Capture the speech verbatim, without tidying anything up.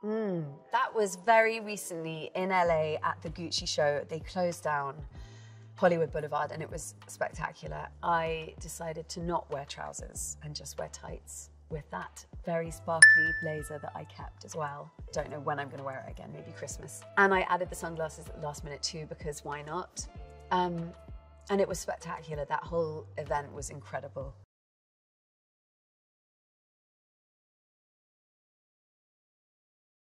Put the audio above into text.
Mm, that was very recently in L A at the Gucci show. They closed down Hollywood Boulevard and it was spectacular. I decided to not wear trousers and just wear tights with that very sparkly blazer that I kept as well. Don't know when I'm gonna wear it again, maybe Christmas. And I added the sunglasses at the last minute too, because why not? Um, and it was spectacular. That whole event was incredible.